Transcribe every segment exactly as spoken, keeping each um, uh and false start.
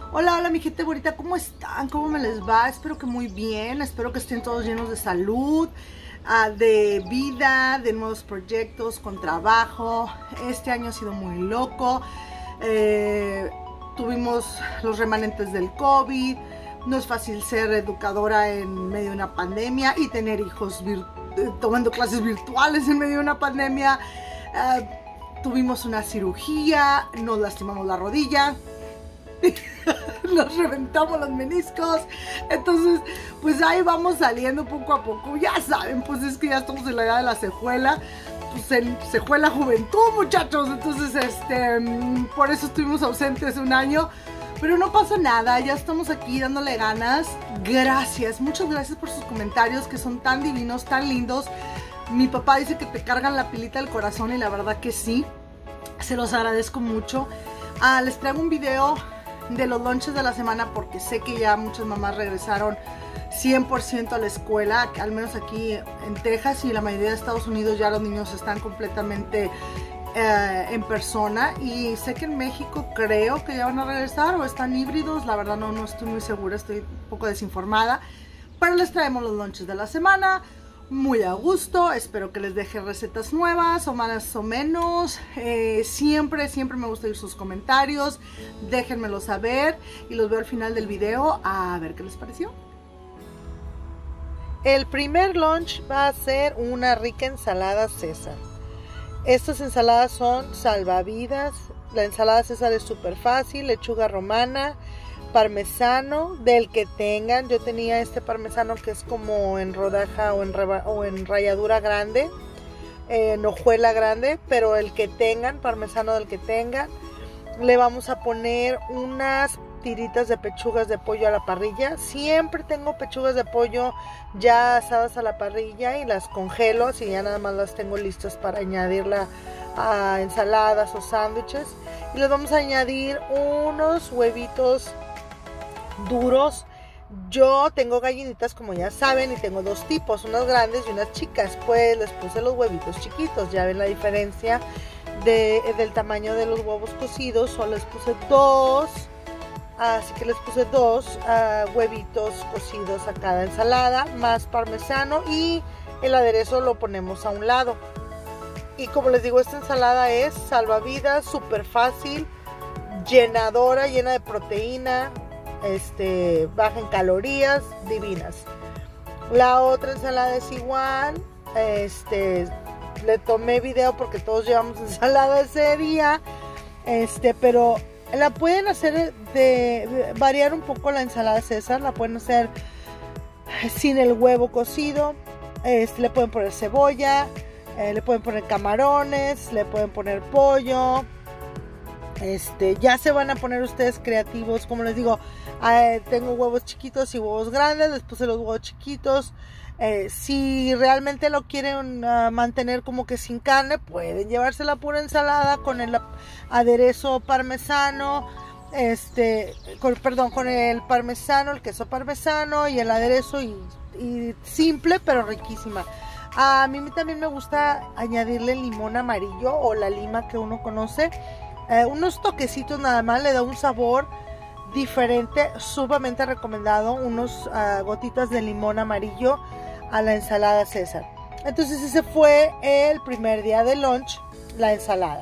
Hola, hola mi gente bonita, ¿cómo están? ¿Cómo me les va? Espero que muy bien, espero que estén todos llenos de salud, uh, de vida, de nuevos proyectos, con trabajo. Este año ha sido muy loco, eh, tuvimos los remanentes del COVID, no es fácil ser educadora en medio de una pandemia y tener hijos tomando clases virtuales en medio de una pandemia. Uh, tuvimos una cirugía, nos lastimamos la rodilla. Nos reventamos los meniscos. Entonces pues ahí vamos saliendo poco a poco. Ya saben, pues es que ya estamos en la edad de la secuela. Pues en secuela juventud, muchachos. Entonces este por eso estuvimos ausentes un año, pero no pasa nada, ya estamos aquí dándole ganas. Gracias, muchas gracias por sus comentarios que son tan divinos, tan lindos. Mi papá dice que te cargan la pilita del corazón y la verdad que sí, se los agradezco mucho. Ah, les traigo un video de los lunches de la semana porque sé que ya muchas mamás regresaron cien por ciento a la escuela, al menos aquí en Texas, y la mayoría de Estados Unidos ya los niños están completamente eh, en persona, y sé que en México creo que ya van a regresar o están híbridos, la verdad no, no estoy muy segura, estoy un poco desinformada, pero les traemos los lunches de la semana. Muy a gusto, espero que les deje recetas nuevas o más o menos. Eh, siempre, siempre me gusta oír sus comentarios. Déjenmelo saber y los veo al final del video a ver qué les pareció. El primer lunch va a ser una rica ensalada César. Estas ensaladas son salvavidas. La ensalada César es súper fácil, lechuga romana, parmesano, del que tengan. Yo tenía este parmesano que es como en rodaja o en, reba, o en ralladura grande, eh, en hojuela grande, pero el que tengan, parmesano del que tengan. Le vamos a poner unas tiritas de pechugas de pollo a la parrilla. Siempre tengo pechugas de pollo ya asadas a la parrilla y las congelo, así ya nada más las tengo listas para añadirla a ensaladas o sándwiches. Y les vamos a añadir unos huevitos duros. Yo tengo gallinitas, como ya saben, y tengo dos tipos, unas grandes y unas chicas. Pues les puse los huevitos chiquitos, ya ven la diferencia de, del tamaño de los huevos cocidos. Solo les puse dos, así que les puse dos uh, huevitos cocidos a cada ensalada, más parmesano, y el aderezo lo ponemos a un lado. Y como les digo, esta ensalada es salvavidas, súper fácil, llenadora, llena de proteína, este, baja en calorías, divinas. La otra ensalada es igual, este, le tomé video porque todos llevamos ensalada ese día, este, pero la pueden hacer de, de variar un poco la ensalada César, la pueden hacer sin el huevo cocido, este, le pueden poner cebolla, eh, le pueden poner camarones, le pueden poner pollo. Este, ya se van a poner ustedes creativos. Como les digo, eh, tengo huevos chiquitos y huevos grandes. Les puse los huevos chiquitos. Eh, si realmente lo quieren uh, mantener como que sin carne, pueden llevarse la pura ensalada con el aderezo parmesano, este, con, perdón, con el parmesano, el queso parmesano y el aderezo, y, y simple pero riquísima. A mí también me gusta añadirle limón amarillo o la lima que uno conoce. Eh, unos toquecitos nada más, le da un sabor diferente, sumamente recomendado. Unos uh, gotitas de limón amarillo a la ensalada César. Entonces ese fue el primer día de lunch, la ensalada.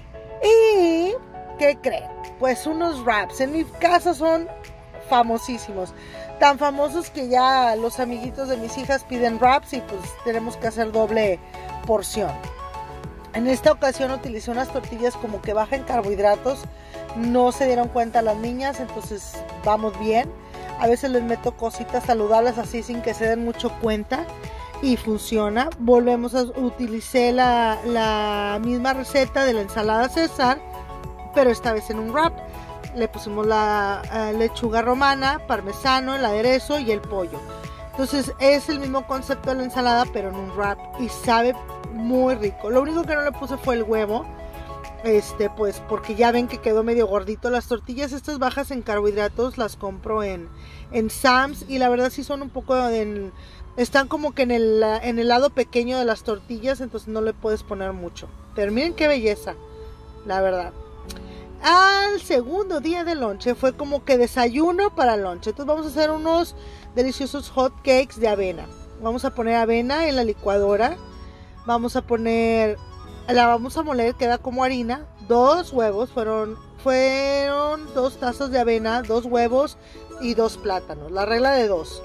¿Y qué creen? Pues unos wraps. En mi casa son famosísimos, tan famosos que ya los amiguitos de mis hijas piden wraps y pues tenemos que hacer doble porción. En esta ocasión utilicé unas tortillas como que baja en carbohidratos. No se dieron cuenta las niñas, entonces vamos bien. A veces les meto cositas saludables así sin que se den mucho cuenta y funciona. Volvemos a utilizar la, la misma receta de la ensalada César, pero esta vez en un wrap. Le pusimos la uh, lechuga romana, parmesano, el aderezo y el pollo. Entonces es el mismo concepto de la ensalada, pero en un wrap, y sabe muy rico. Lo único que no le puse fue el huevo, este, pues porque ya ven que quedó medio gordito. Las tortillas estas bajas en carbohidratos las compro en, en Sam's, y la verdad sí son un poco en, están como que en el, en el lado pequeño de las tortillas, entonces no le puedes poner mucho. Pero miren qué belleza, la verdad. Al segundo día de lonche fue como que desayuno para lonche. Entonces vamos a hacer unos deliciosos hot cakes de avena. Vamos a poner avena en la licuadora. Vamos a poner, la vamos a moler, queda como harina. Dos huevos, fueron, fueron dos tazas de avena, dos huevos y dos plátanos. La regla de dos.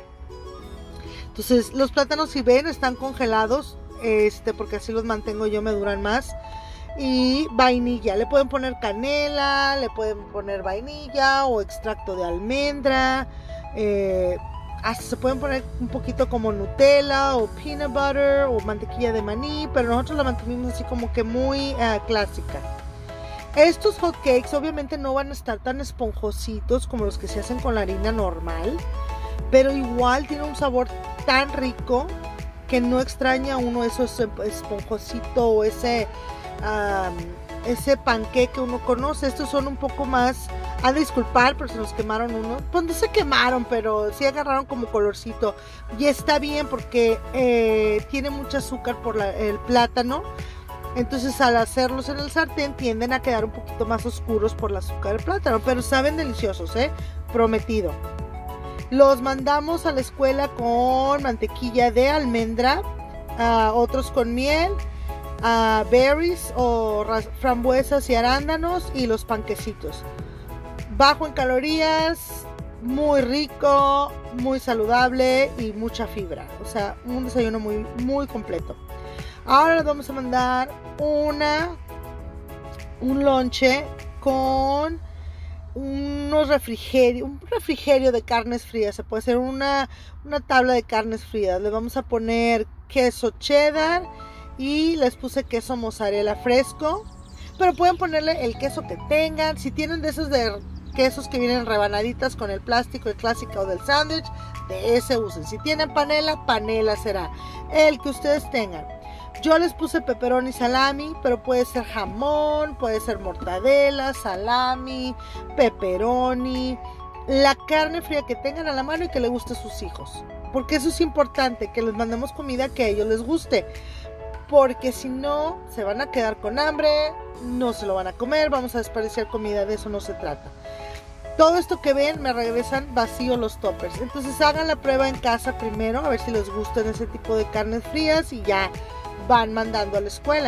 Entonces los plátanos, si ven, están congelados, este, porque así los mantengo yo, me duran más. Y vainilla, le pueden poner canela, le pueden poner vainilla o extracto de almendra, eh, hasta se pueden poner un poquito como Nutella o peanut butter o mantequilla de maní, pero nosotros la mantuvimos así como que muy uh, clásica. Estos hot cakes obviamente no van a estar tan esponjositos como los que se hacen con la harina normal, pero igual tiene un sabor tan rico que no extraña uno esos esponjosito o ese Um, ese panqué que uno conoce. Estos son un poco más, a disculpar, pero se nos quemaron uno, pues no se quemaron, pero sí agarraron como colorcito, y está bien porque eh, tiene mucho azúcar por la, el plátano. Entonces al hacerlos en el sartén tienden a quedar un poquito más oscuros por el azúcar del plátano, pero saben deliciosos, eh, prometido. Los mandamos a la escuela con mantequilla de almendra, uh, otros con miel, Uh, berries o frambuesas y arándanos, y los panquecitos. Bajo en calorías, muy rico, muy saludable y mucha fibra. O sea, un desayuno muy, muy completo. Ahora les vamos a mandar una, un lonche con unos refrigerios, un refrigerio de carnes frías. Se puede hacer una, una tabla de carnes frías. Le vamos a poner queso cheddar y les puse queso mozzarella fresco, pero pueden ponerle el queso que tengan. Si tienen de esos de quesos que vienen rebanaditas con el plástico, el clásico o del sándwich, de ese usen. Si tienen panela, panela será el que ustedes tengan. Yo les puse pepperoni y salami, pero puede ser jamón, puede ser mortadela, salami, pepperoni, la carne fría que tengan a la mano y que le guste a sus hijos, porque eso es importante, que les mandemos comida que a ellos les guste, porque si no, se van a quedar con hambre, no se lo van a comer, vamos a desperdiciar comida, de eso no se trata. Todo esto que ven, me regresan vacíos los toppers. Entonces hagan la prueba en casa primero, a ver si les gustan ese tipo de carnes frías, y ya van mandando a la escuela.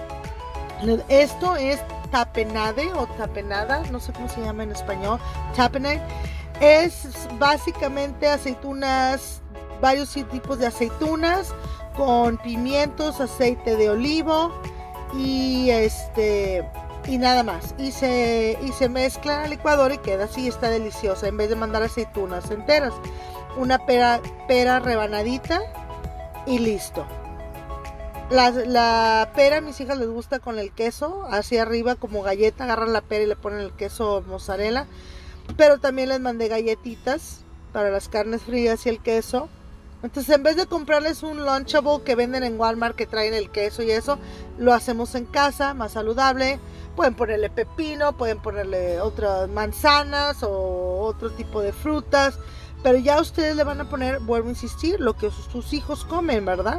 Esto es tapenade o tapenada, no sé cómo se llama en español, tapenade. Es básicamente aceitunas, varios tipos de aceitunas, con pimientos, aceite de olivo y este y nada más, y se, y se mezcla en el licuador y queda así, está deliciosa. En vez de mandar aceitunas enteras, una pera, pera rebanadita y listo. La, la pera a mis hijas les gusta con el queso hacia arriba como galleta, agarran la pera y le ponen el queso mozzarella, pero también les mandé galletitas para las carnes frías y el queso. Entonces, en vez de comprarles un Lunchable que venden en Walmart que traen el queso y eso, lo hacemos en casa, más saludable. Pueden ponerle pepino, pueden ponerle otras manzanas o otro tipo de frutas, pero ya ustedes le van a poner, vuelvo a insistir, lo que sus, sus hijos comen, ¿verdad?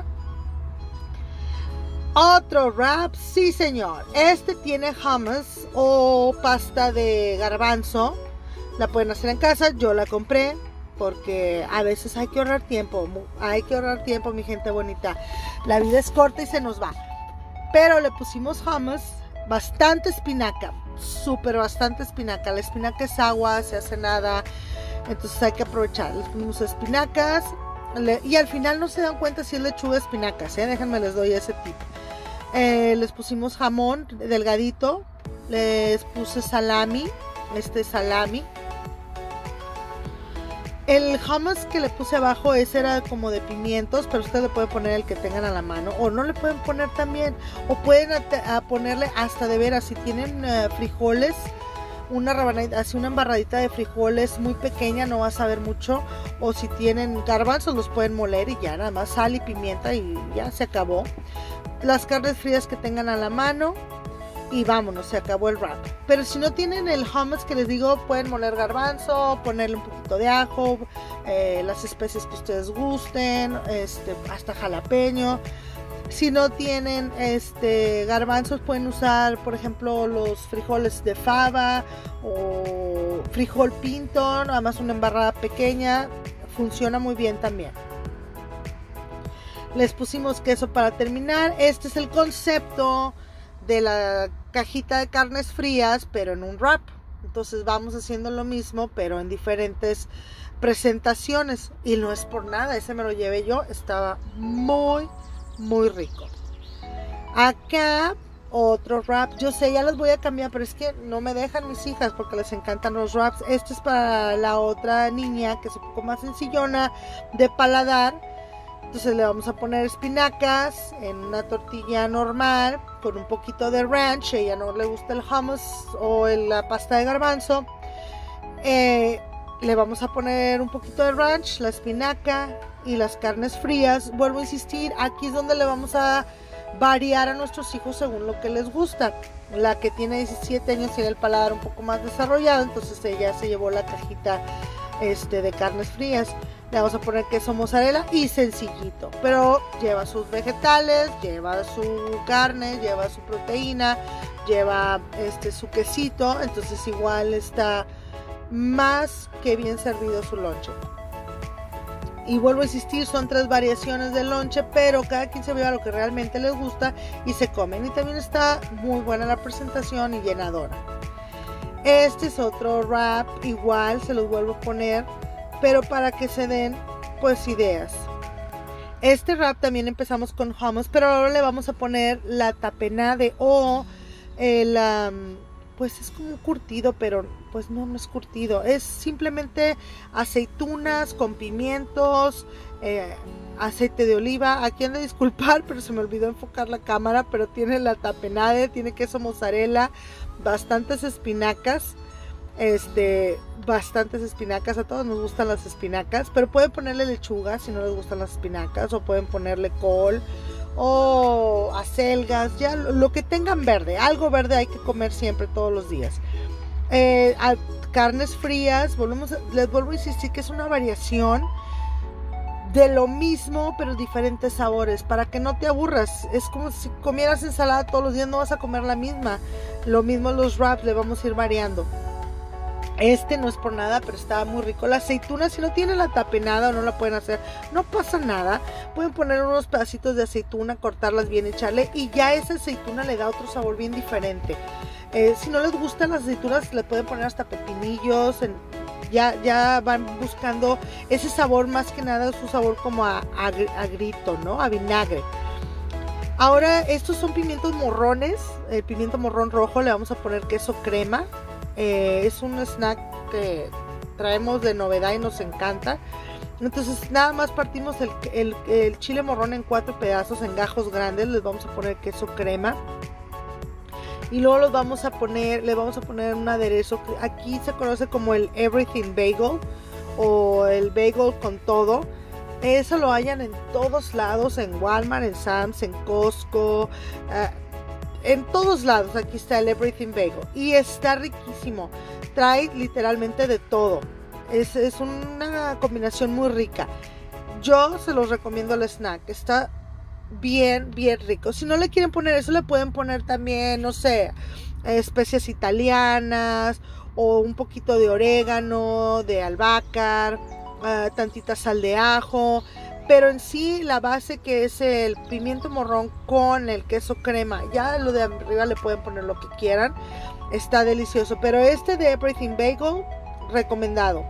Otro wrap, sí señor. Este tiene hummus o pasta de garbanzo. La pueden hacer en casa, yo la compré, porque a veces hay que ahorrar tiempo, hay que ahorrar tiempo, mi gente bonita. La vida es corta y se nos va. Pero le pusimos hummus, bastante espinaca, súper bastante espinaca. La espinaca es agua, se hace nada, entonces hay que aprovechar. Les pusimos espinacas le, y al final no se dan cuenta si es lechuga o espinacas, ¿eh? Déjenme les doy ese tip. Eh, les pusimos jamón delgadito, les puse salami, este salami. El hummus que le puse abajo, ese era como de pimientos, pero ustedes le pueden poner el que tengan a la mano, o no le pueden poner también, o pueden a, a ponerle hasta de veras, si tienen uh, frijoles, una rabanadita, así una embarradita de frijoles muy pequeña, no va a saber mucho, o si tienen garbanzos los pueden moler y ya, nada más sal y pimienta y ya se acabó. Las carnes frías que tengan a la mano. Y vámonos, se acabó el wrap. Pero si no tienen el hummus que les digo, pueden moler garbanzo, ponerle un poquito de ajo, eh, las especies que ustedes gusten, este, hasta jalapeño. Si no tienen este garbanzos, pueden usar, por ejemplo, los frijoles de fava o frijol pinto, nada más una embarrada pequeña, funciona muy bien también. Les pusimos queso para terminar. Este es el concepto de la cajita de carnes frías, pero en un wrap. Entonces vamos haciendo lo mismo, pero en diferentes presentaciones. Y no es por nada, ese me lo llevé yo, estaba muy muy rico. Acá otro wrap, yo sé, ya los voy a cambiar, pero es que no me dejan mis hijas porque les encantan los wraps. Este es para la otra niña que es un poco más sencillona de paladar. Entonces le vamos a poner espinacas en una tortilla normal con un poquito de ranch. A ella no le gusta el hummus o la pasta de garbanzo. eh, Le vamos a poner un poquito de ranch, la espinaca y las carnes frías. Vuelvo a insistir, aquí es donde le vamos a variar a nuestros hijos según lo que les gusta. La que tiene diecisiete años tiene el paladar un poco más desarrollado, entonces ella se llevó la cajita este, de carnes frías. Le vamos a poner queso mozzarella y sencillito, pero lleva sus vegetales, lleva su carne, lleva su proteína, lleva este, su quesito, entonces igual está más que bien servido su lonche. Y vuelvo a insistir, son tres variaciones de lonche, pero cada quien se ve a lo que realmente les gusta y se comen. Y también está muy buena la presentación y llenadora. Este es otro wrap, igual se los vuelvo a poner, pero para que se den pues ideas. Este wrap también empezamos con hummus, pero ahora le vamos a poner la tapenade o el um, pues es como un curtido, pero pues no, no es curtido, es simplemente aceitunas con pimientos, eh, aceite de oliva. Aquí han de disculpar, pero se me olvidó enfocar la cámara, pero tiene la tapenade, tiene queso mozzarella, bastantes espinacas, este, bastantes espinacas, a todos nos gustan las espinacas, pero pueden ponerle lechuga si no les gustan las espinacas, o pueden ponerle col, o acelgas, ya lo que tengan verde, algo verde hay que comer siempre, todos los días. Eh, a, carnes frías, volvemos a, les vuelvo a insistir que es una variación de lo mismo, pero diferentes sabores, para que no te aburras. Es como si comieras ensalada todos los días, no vas a comer la misma. Lo mismo los wraps, le vamos a ir variando. Este no es por nada, pero está muy rico. La aceituna, si no tienen la tapenada o no la pueden hacer, no pasa nada. Pueden poner unos pedacitos de aceituna, cortarlas bien, echarle, y ya esa aceituna le da otro sabor bien diferente. Eh, si no les gustan las aceitunas, le pueden poner hasta pepinillos. En, ya, ya van buscando ese sabor, más que nada su sabor como a, a, a grito, ¿no? A vinagre. Ahora, estos son pimientos morrones. El pimiento morrón rojo, le vamos a poner queso crema. Eh, es un snack que traemos de novedad y nos encanta. Entonces nada más partimos el, el, el chile morrón en cuatro pedazos, en gajos grandes. Les vamos a poner queso crema y luego los vamos a poner, le vamos a poner un aderezo que aquí se conoce como el everything bagel o el bagel con todo. Eso lo hallan en todos lados, en Walmart, en Sam's, en Costco, uh, en todos lados. Aquí está el everything bagel y está riquísimo, trae literalmente de todo. Es, es una combinación muy rica. Yo se los recomiendo el snack, está bien bien rico. Si no le quieren poner eso, le pueden poner también, no sé, especias italianas o un poquito de orégano, de albahaca, uh, tantita sal de ajo. Pero en sí la base, que es el pimiento morrón con el queso crema, ya lo de arriba le pueden poner lo que quieran, está delicioso. Pero este de everything bagel, recomendado.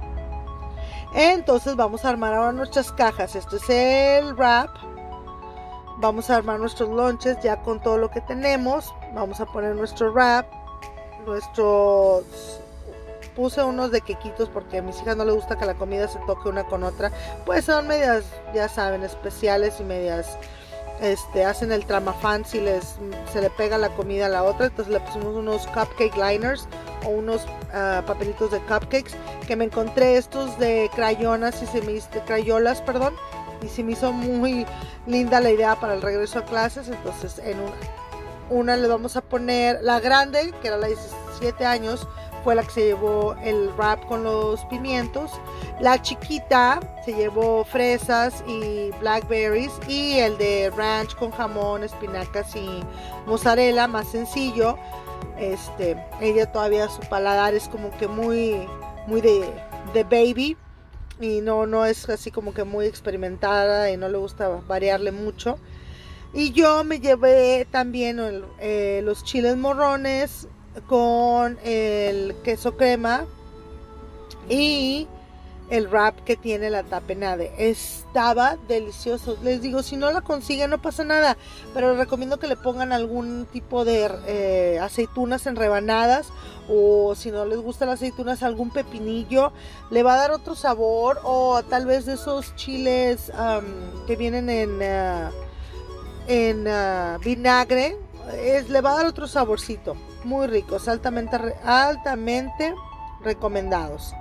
Entonces vamos a armar ahora nuestras cajas. Este es el wrap. Vamos a armar nuestros lonches ya con todo lo que tenemos. Vamos a poner nuestro wrap, nuestros... Puse unos de quequitos porque a mis hijas no les gusta que la comida se toque una con otra. Pues son medias, ya saben, especiales y medias, este, hacen el trama fancy, les, se le pega la comida a la otra. Entonces le pusimos unos cupcake liners o unos uh, papelitos de cupcakes que me encontré, estos de crayonas y se me hizo, de crayolas, perdón, y se me hizo muy linda la idea para el regreso a clases. Entonces en una, una le vamos a poner la grande, que era la de diecisiete años, fue la que se llevó el wrap con los pimientos. La chiquita se llevó fresas y blackberries, y el de ranch con jamón, espinacas y mozzarella, más sencillo. Este, ella todavía su paladar es como que muy, muy de, de baby, y no, no es así como que muy experimentada y no le gusta variarle mucho. Y yo me llevé también el, eh, los chiles morrones con el queso crema y el wrap que tiene la tapenade. Estaba delicioso. Les digo, si no la consiguen no pasa nada, pero les recomiendo que le pongan algún tipo de eh, aceitunas en rebanadas, o si no les gustan las aceitunas, algún pepinillo. Le va a dar otro sabor, o tal vez de esos chiles um, que vienen en, uh, en uh, vinagre. Es, le va a dar otro saborcito. Muy ricos, altamente, altamente recomendados.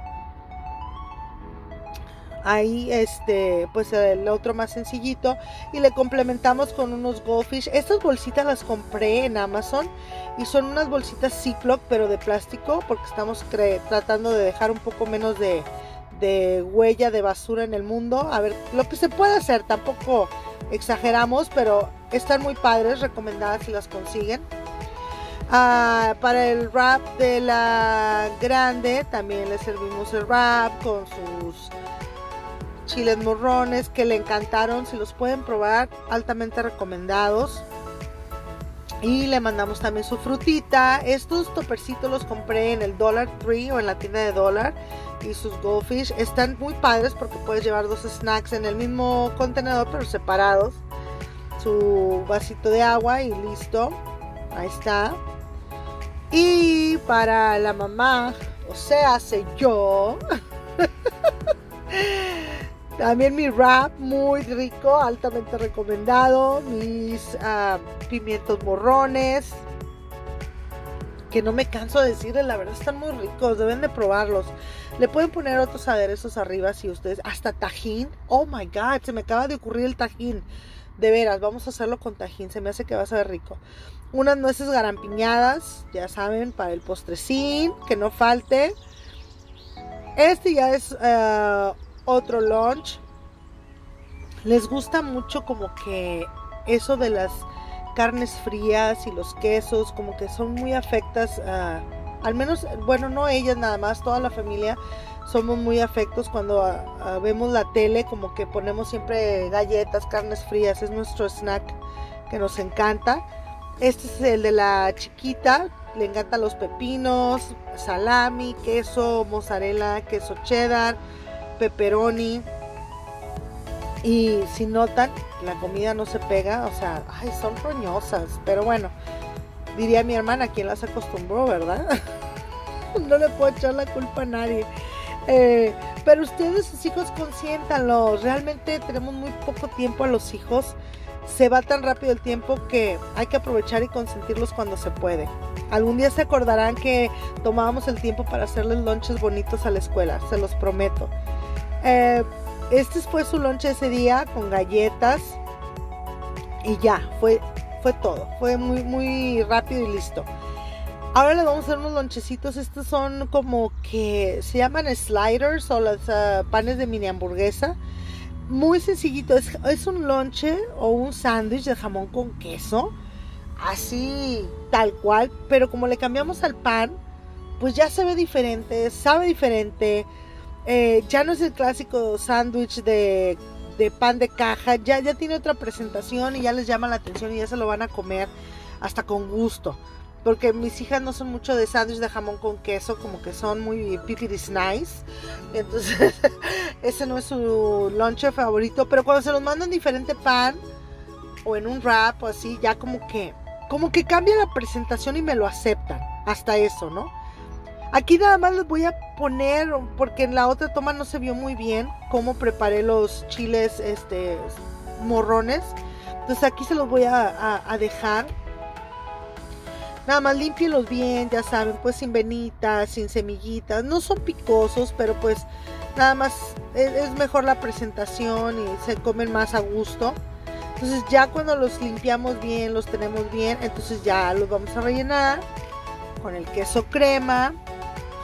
Ahí este pues el otro más sencillito, y le complementamos con unos goldfish. Estas bolsitas las compré en Amazon y son unas bolsitas Ziploc, pero de plástico, porque estamos tratando de dejar un poco menos de, de huella de basura en el mundo. A ver, lo que se puede hacer, tampoco exageramos, pero están muy padres, recomendadas si las consiguen. Uh, para el wrap de la grande también le servimos el wrap con sus chiles morrones, que le encantaron. Si los pueden probar, altamente recomendados. Y le mandamos también su frutita. Estos topercitos los compré en el Dollar Tree o en la tienda de Dollar, y sus goldfish están muy padres porque puedes llevar dos snacks en el mismo contenedor pero separados. Su vasito de agua y listo, ahí está. Y para la mamá, o sea, sé yo, también mi wrap muy rico, altamente recomendado. Mis uh, pimientos morrones, que no me canso de decirles, la verdad están muy ricos, deben de probarlos. Le pueden poner otros aderezos arriba si ustedes, hasta tajín. Oh my god, se me acaba de ocurrir el tajín. De veras, vamos a hacerlo con tajín, se me hace que va a saber rico. Unas nueces garampiñadas, ya saben, para el postrecín, que no falte. Este ya es uh, otro lunch. Les gusta mucho como que eso de las carnes frías y los quesos, como que son muy afectas a, al menos, bueno, no ellas nada más, toda la familia somos muy afectos cuando a, a, vemos la tele, como que ponemos siempre galletas, carnes frías, es nuestro snack que nos encanta. Este es el de la chiquita, le encantan los pepinos, salami, queso, mozzarella, queso cheddar, pepperoni. Y si notan, la comida no se pega, o sea, ay, son roñosas, pero bueno, diría mi hermana, ¿quién las acostumbró, verdad? No le puedo echar la culpa a nadie. Eh, pero ustedes, sus hijos, consiéntanlos. Realmente tenemos muy poco tiempo a los hijos. Se va tan rápido el tiempo que hay que aprovechar y consentirlos cuando se puede. Algún día se acordarán que tomábamos el tiempo para hacerles lonches bonitos a la escuela, se los prometo. Eh, este fue su lonche ese día, con galletas. Y ya, fue, fue todo. Fue muy, muy rápido y listo. Ahora le vamos a hacer unos lonchecitos. Estos son como que se llaman sliders, o los uh, panes de mini hamburguesa. Muy sencillito, es, es un lonche o un sándwich de jamón con queso, así tal cual, pero como le cambiamos al pan, pues ya se ve diferente, sabe diferente. Eh, ya no es el clásico sándwich de, de pan de caja, ya, ya tiene otra presentación y ya les llama la atención y ya se lo van a comer hasta con gusto. Porque mis hijas no son mucho de sándwich de jamón con queso, como que son muy pipiris nice. Entonces, ese no es su lonche favorito. Pero cuando se los mandan en diferente pan, o en un wrap, o así, ya como que, como que cambia la presentación y me lo aceptan. Hasta eso, ¿no? Aquí nada más les voy a poner, porque en la otra toma no se vio muy bien cómo preparé los chiles este, morrones. Entonces aquí se los voy a, a, a dejar. Nada más límpienlos bien, ya saben, pues sin venitas, sin semillitas. No son picosos, pero pues nada más es, es mejor la presentación y se comen más a gusto. Entonces ya cuando los limpiamos bien, los tenemos bien, entonces ya los vamos a rellenar con el queso crema.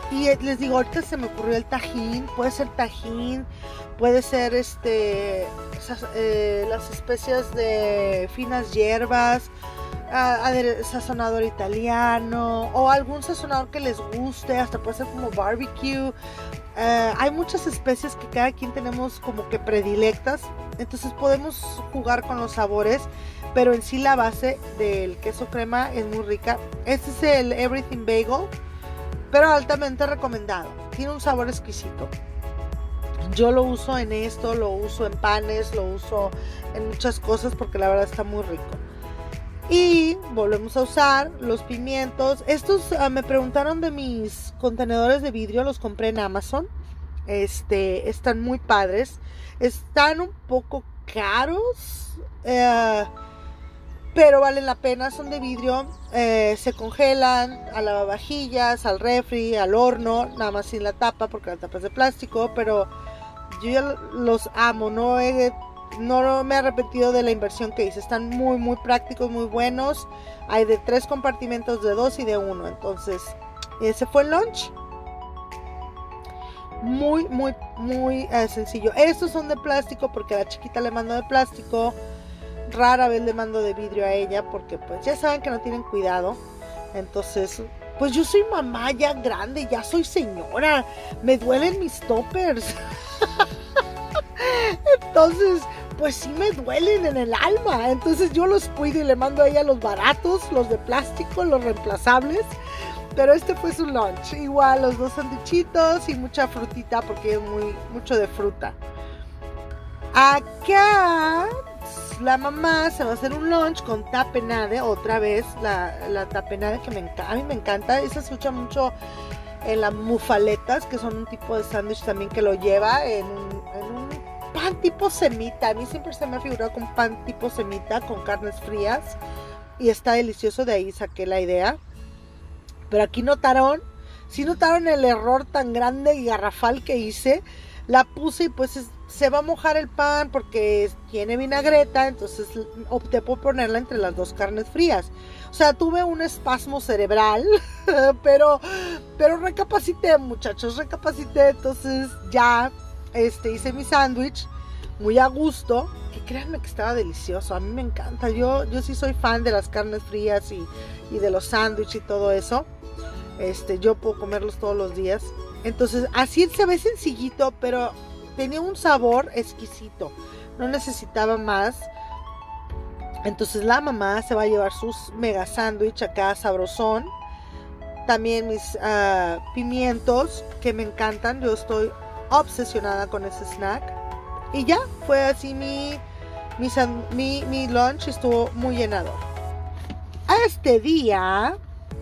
y les digo, ahorita se me ocurrió el tajín, puede ser tajín, puede ser este, esas, eh, las especias de finas hierbas, uh, sazonador italiano o algún sazonador que les guste, hasta puede ser como barbecue. Uh, hay muchas especies que cada quien tenemos como que predilectas, entonces podemos jugar con los sabores, pero en sí la base del queso crema es muy rica. Este es el Everything Bagel, pero altamente recomendado, tiene un sabor exquisito. Yo lo uso en esto, lo uso en panes, lo uso en muchas cosas porque la verdad está muy rico. Y volvemos a usar los pimientos. Estos uh, me preguntaron de mis contenedores de vidrio, los compré en Amazon. Este, están muy padres. Están un poco caros, eh, pero valen la pena. Son de vidrio, eh, se congelan a lavavajillas, al refri, al horno, nada más sin la tapa porque la tapa es de plástico. Pero yo ya los amo, no he No me he arrepentido de la inversión que hice. Están muy muy prácticos, muy buenos. Hay de tres compartimentos, de dos y de uno. Entonces ese fue el lunch. Muy muy muy eh, sencillo. Estos son de plástico porque a la chiquita le mando de plástico. Rara vez le mando de vidrio a ella porque pues ya saben que no tienen cuidado. Entonces pues yo soy mamá ya grande, ya soy señora, me duelen mis toppers. Entonces pues sí me duelen en el alma. Entonces yo los cuido y le mando a ella los baratos, los de plástico, los reemplazables. Pero este fue su lunch. Igual los dos sanduichitos y mucha frutita porque es muy, mucho de fruta. Acá la mamá se va a hacer un lunch con tapenade. Otra vez la, la tapenade que me encanta. A mí me encanta. Esa se escucha mucho en las mufaletas, que son un tipo de sándwich también que lo lleva en un, en un pan tipo semita. A mí siempre se me ha figurado con pan tipo semita con carnes frías y está delicioso, de ahí saqué la idea. Pero aquí notaron, sí notaron el error tan grande y garrafal que hice. La puse y pues es, se va a mojar el pan porque tiene vinagreta, entonces opté por ponerla entre las dos carnes frías. O sea, tuve un espasmo cerebral, pero, pero recapacité, muchachos, recapacité. Entonces ya este, hice mi sándwich muy a gusto, que créanme que estaba delicioso. A mí me encanta, yo, yo sí soy fan de las carnes frías y, y de los sándwiches y todo eso. Este, yo puedo comerlos todos los días. Entonces así se ve sencillito, pero tenía un sabor exquisito, no necesitaba más. Entonces la mamá se va a llevar sus mega sándwich acá sabrosón. También mis uh, pimientos que me encantan, yo estoy obsesionada con ese snack. Y ya, fue así mi, mi, mi, mi lunch, estuvo muy llenador. A este día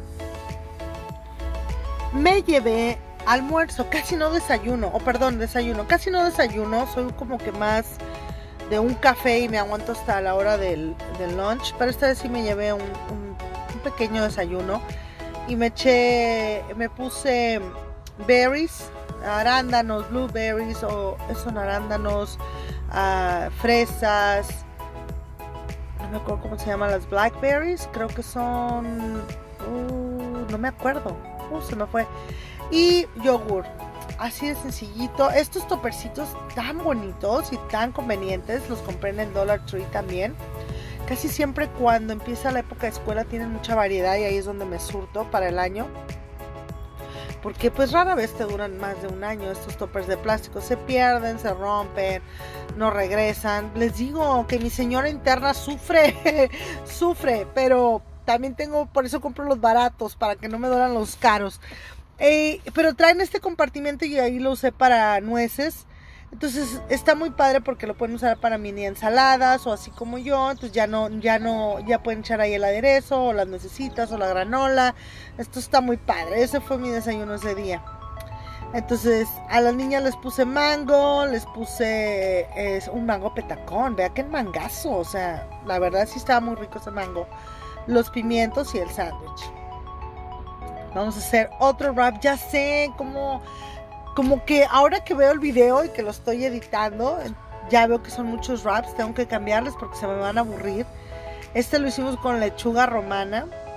me llevé almuerzo, casi no desayuno, o oh, perdón, desayuno, casi no desayuno, soy como que más de un café y me aguanto hasta la hora del, del lunch, pero esta vez sí me llevé un, un, un pequeño desayuno y me eché, me puse berries, arándanos, blueberries, o son arándanos, uh, fresas, no me acuerdo cómo se llaman las blackberries, creo que son, uh, no me acuerdo, uh, se me fue, y yogur, así de sencillito. Estos topercitos tan bonitos y tan convenientes, los compré en el Dollar Tree también. Casi siempre cuando empieza la época de escuela tienen mucha variedad y ahí es donde me surto para el año. Porque pues rara vez te duran más de un año estos toppers de plástico. Se pierden, se rompen, no regresan. Les digo que mi señora interna sufre, sufre, pero también tengo, por eso compro los baratos, para que no me duelan los caros. Eh, pero traen este compartimento y ahí lo usé para nueces. Entonces está muy padre porque lo pueden usar para mini ensaladas o así como yo. Entonces ya no, ya no, ya pueden echar ahí el aderezo o las nuecesitas o la granola. Esto está muy padre. Ese fue mi desayuno ese día. Entonces a las niñas les puse mango, les puse eh, un mango petacón. Vea qué mangazo. O sea, la verdad sí estaba muy rico ese mango. Los pimientos y el sándwich. Vamos a hacer otro wrap. Ya sé cómo... Como que ahora que veo el video y que lo estoy editando, ya veo que son muchos wraps, tengo que cambiarles porque se me van a aburrir. Este lo hicimos con lechuga romana.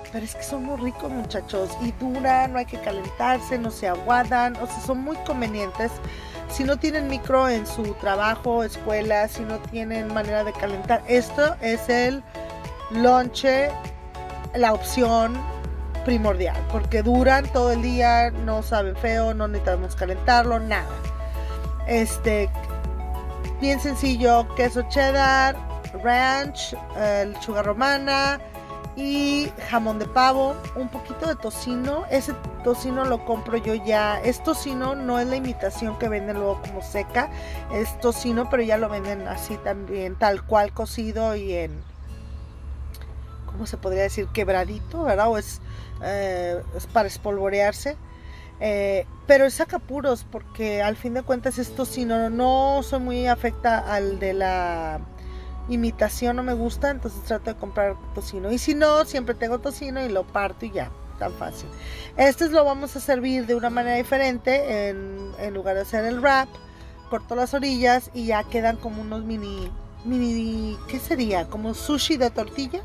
pero es que son muy ricos, muchachos, y duran, no hay que calentarse, no se aguadan, o sea, son muy convenientes. Si no tienen micro en su trabajo, escuela, si no tienen manera de calentar, esto es el lonche, la opción primordial, porque duran todo el día, no saben feo, no necesitamos calentarlo, nada. Este, bien sencillo, queso cheddar, ranch, eh, lechuga romana y jamón de pavo, un poquito de tocino. Ese tocino lo compro yo ya, es tocino, no es la imitación que venden luego como seca, es tocino, pero ya lo venden así también, tal cual cocido y en, ¿cómo se podría decir? Quebradito, ¿verdad? O es, eh, es para espolvorearse. Eh, pero es sacapuros, porque al fin de cuentas es tocino, no soy muy afecta al de la imitación, no me gusta, entonces trato de comprar tocino, y si no, siempre tengo tocino y lo parto y ya, tan fácil. Este lo vamos a servir de una manera diferente, en, en lugar de hacer el wrap, corto las orillas y ya quedan como unos mini, mini, ¿qué sería? Como sushi de tortilla.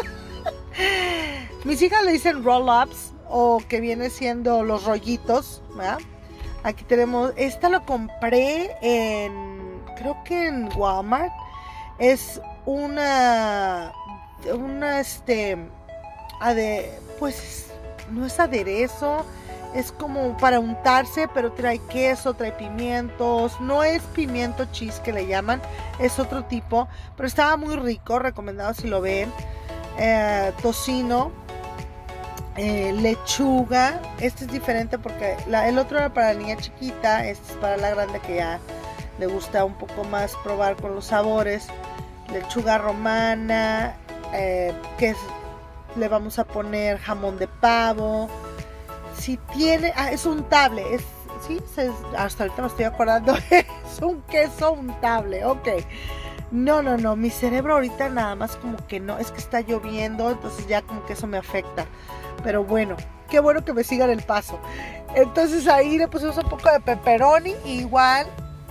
Mis hijas le dicen roll-ups, o que viene siendo los rollitos, ¿verdad? Aquí tenemos, esta lo compré en, creo que en Walmart. Es una, una, este, ade, pues, no es aderezo, es como para untarse, pero trae queso, trae pimientos, no es pimiento cheese que le llaman, es otro tipo, pero estaba muy rico, recomendado si lo ven. Eh, tocino, eh, lechuga, este es diferente porque la, el otro era para la niña chiquita, este es para la grande que ya le gusta un poco más probar con los sabores. Lechuga romana, eh, que es, le vamos a poner jamón de pavo. Si tiene, ah, es untable, es, sí, se, hasta ahorita me estoy acordando, es un queso untable, ok. No, no, no, mi cerebro ahorita nada más como que no, es que está lloviendo, entonces ya como que eso me afecta. Pero bueno, qué bueno que me sigan el paso. Entonces ahí le pusimos un poco de pepperoni, igual.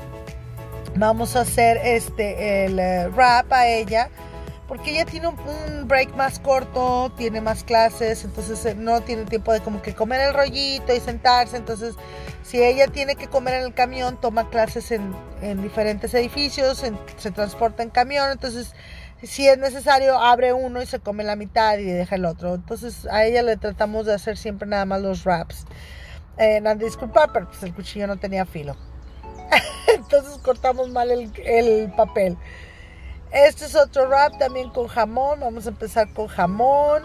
Vamos a hacer este el uh, wrap a ella, porque ella tiene un, un break más corto, tiene más clases, entonces eh, no tiene tiempo de como que comer el rollito y sentarse. Entonces, si ella tiene que comer en el camión, toma clases en, en diferentes edificios, en, se transporta en camión. Entonces, si es necesario, abre uno y se come la mitad y deja el otro. Entonces, a ella le tratamos de hacer siempre nada más los wraps. Eh, no, disculpa, pero pues el cuchillo no tenía filo. Entonces cortamos mal el, el papel. Este es otro wrap también con jamón. Vamos a empezar con jamón.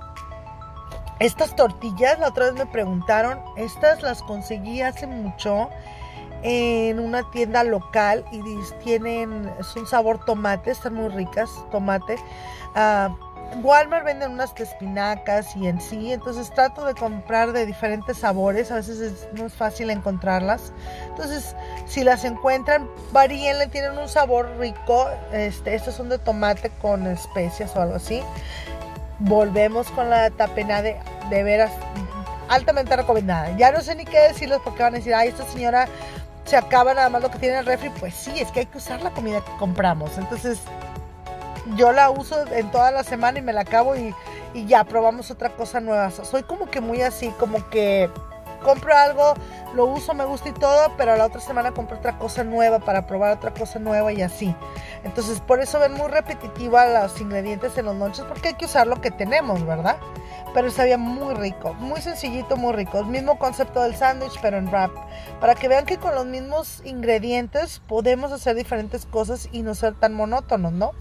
Estas tortillas, la otra vez me preguntaron, estas las conseguí hace mucho en una tienda local y tienen, es un sabor tomate, están muy ricas, tomate. Uh, Walmart venden unas de espinacas y en sí, entonces trato de comprar de diferentes sabores, a veces es, no es fácil encontrarlas, entonces si las encuentran, varíenle, tienen un sabor rico. Este, estos son de tomate con especias o algo así. Volvemos con la tapenade, de veras, altamente recomendada. Ya no sé ni qué decirles porque van a decir, ay, esta señora se acaba nada más lo que tiene en el refri. Pues sí, es que hay que usar la comida que compramos, entonces yo la uso en toda la semana y me la acabo y, y ya probamos otra cosa nueva. Soy como que muy así, como que compro algo, lo uso, me gusta y todo, pero la otra semana compro otra cosa nueva para probar otra cosa nueva y así. Entonces por eso ven muy repetitiva los ingredientes en los lonches, porque hay que usar lo que tenemos, ¿verdad? Pero sabía muy rico, muy sencillito, muy rico. El mismo concepto del sándwich, pero en wrap. Para que vean que con los mismos ingredientes podemos hacer diferentes cosas y no ser tan monótonos, ¿no?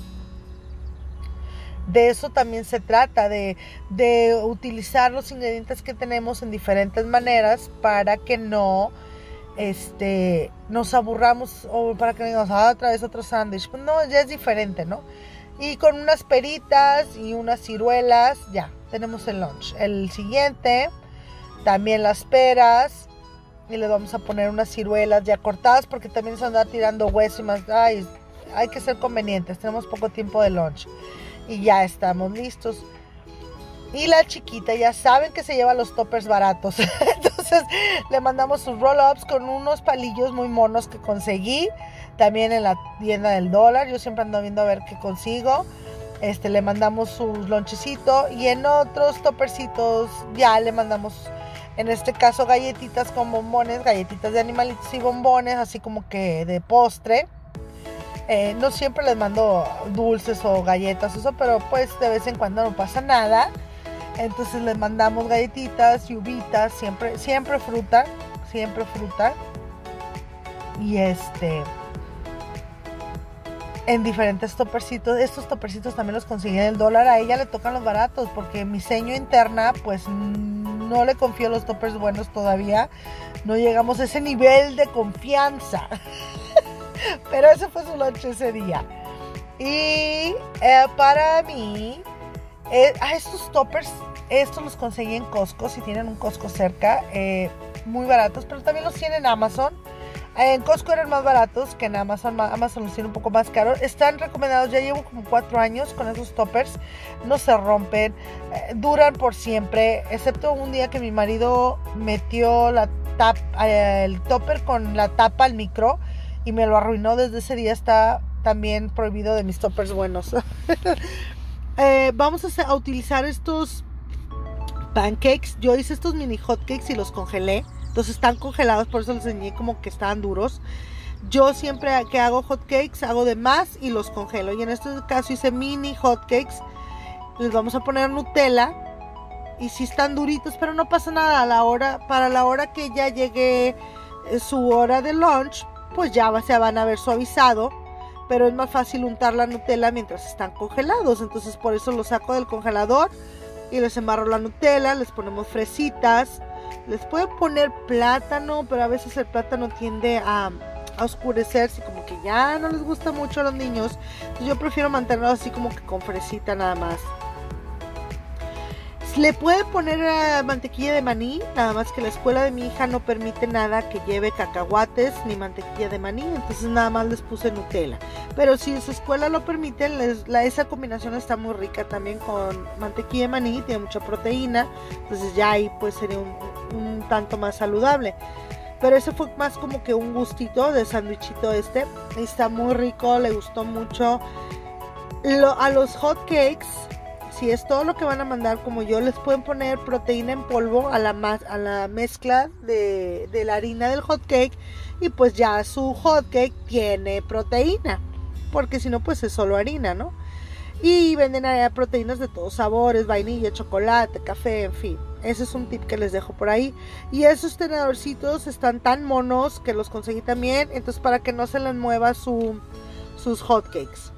De eso también se trata, de, de utilizar los ingredientes que tenemos en diferentes maneras para que no este, nos aburramos o para que digamos, ah, otra vez otro sándwich. Pues no, ya es diferente, ¿no? Y con unas peritas y unas ciruelas, ya, tenemos el lunch. El siguiente, también las peras, y le vamos a poner unas ciruelas ya cortadas porque también se anda tirando hueso y más. Ay, hay que ser convenientes, tenemos poco tiempo de lunch. Y ya estamos listos. Y la chiquita ya saben que se lleva los toppers baratos. Entonces le mandamos sus roll-ups con unos palillos muy monos que conseguí también en la tienda del dólar. Yo siempre ando viendo a ver qué consigo. este, le mandamos su lonchecito, y en otros topercitos ya le mandamos, en este caso, galletitas con bombones, galletitas de animalitos y bombones, así como que de postre. Eh, no siempre les mando dulces o galletas, eso, pero pues de vez en cuando no pasa nada. Entonces les mandamos galletitas y uvitas, siempre, siempre fruta, siempre fruta. Y este, en diferentes topercitos. Estos topercitos también los conseguí en el dólar. A ella le tocan los baratos, porque mi seño interna, pues no le confío los toppers buenos todavía. No llegamos a ese nivel de confianza. Pero ese fue su lunch ese día. Y eh, para mí, eh, a estos toppers, estos los conseguí en Costco, si tienen un Costco cerca, eh, muy baratos, pero también los tienen en Amazon. En Costco eran más baratos que en Amazon. Amazon los tiene un poco más caros. Están recomendados, ya llevo como cuatro años con esos toppers. No se rompen, eh, duran por siempre, excepto un día que mi marido metió la tap, eh, el topper con la tapa al micro y me lo arruinó. Desde ese día está también prohibido de mis toppers buenos. eh, vamos a, hacer, a utilizar estos pancakes. Yo hice estos mini hotcakes y los congelé. Entonces están congelados, por eso les enseñé como que estaban duros. Yo siempre que hago hotcakes hago de más y los congelo. Y en este caso hice mini hotcakes. Les vamos a poner Nutella. Y sí están duritos, pero no pasa nada. A la hora, para la hora que ya llegue su hora de lunch, pues ya se van a ver suavizado, pero es más fácil untar la Nutella mientras están congelados. Entonces por eso los saco del congelador y les embarro la Nutella, les ponemos fresitas, les pueden poner plátano, pero a veces el plátano tiende a, a oscurecerse, como que ya no les gusta mucho a los niños. Entonces yo prefiero mantenerlo así como que con fresita nada más. Le puede poner uh, mantequilla de maní, nada más que la escuela de mi hija no permite nada que lleve cacahuates ni mantequilla de maní, entonces nada más les puse Nutella. Pero si su escuela lo permite, les, la, esa combinación está muy rica también con mantequilla de maní, tiene mucha proteína, entonces ya ahí pues sería un, un tanto más saludable. Pero ese fue más como que un gustito de sándwichito este, está muy rico, le gustó mucho. Lo, a los hot cakes, si es todo lo que van a mandar como yo, les pueden poner proteína en polvo a la, a la mezcla de, de la harina del hot cake, y pues ya su hot cake tiene proteína, porque si no pues es solo harina, ¿no? Y venden allá proteínas de todos sabores, vainilla, chocolate, café, en fin. Ese es un tip que les dejo por ahí. Y esos tenedorcitos están tan monos que los conseguí también, entonces para que no se les mueva su, sus hot cakes.